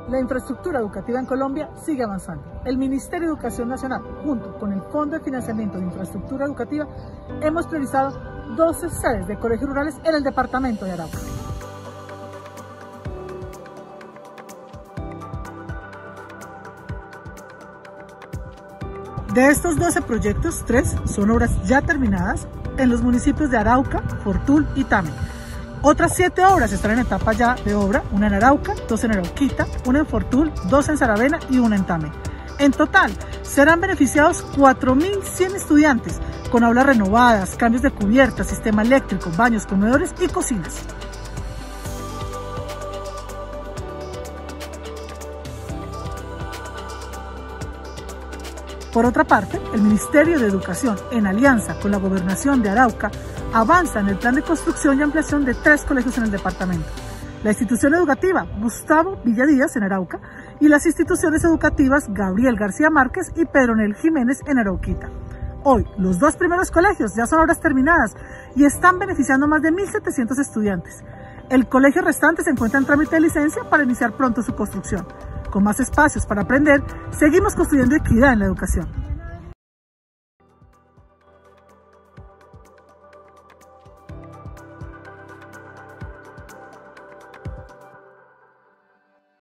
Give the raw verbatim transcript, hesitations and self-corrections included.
La infraestructura educativa en Colombia sigue avanzando. El Ministerio de Educación Nacional, junto con el Fondo de Financiamiento de Infraestructura Educativa, hemos priorizado doce sedes de colegios rurales en el departamento de Arauca. De estos doce proyectos, tres son obras ya terminadas en los municipios de Arauca, Fortul y Tame. Otras siete obras están en etapa ya de obra, una en Arauca, dos en Arauquita, una en Fortul, dos en Saravena y una en Tame. En total, serán beneficiados cuatro mil cien estudiantes, con aulas renovadas, cambios de cubiertas, sistema eléctrico, baños, comedores y cocinas. Por otra parte, el Ministerio de Educación, en alianza con la Gobernación de Arauca, avanza en el plan de construcción y ampliación de tres colegios en el departamento: la institución educativa Gustavo Villa Díaz en Arauca y las instituciones educativas Gabriel García Márquez y Pedronel Jiménez en Arauquita. Hoy, los dos primeros colegios ya son obras terminadas y están beneficiando a más de mil setecientos estudiantes. El colegio restante se encuentra en trámite de licencia para iniciar pronto su construcción. Con más espacios para aprender, seguimos construyendo equidad en la educación.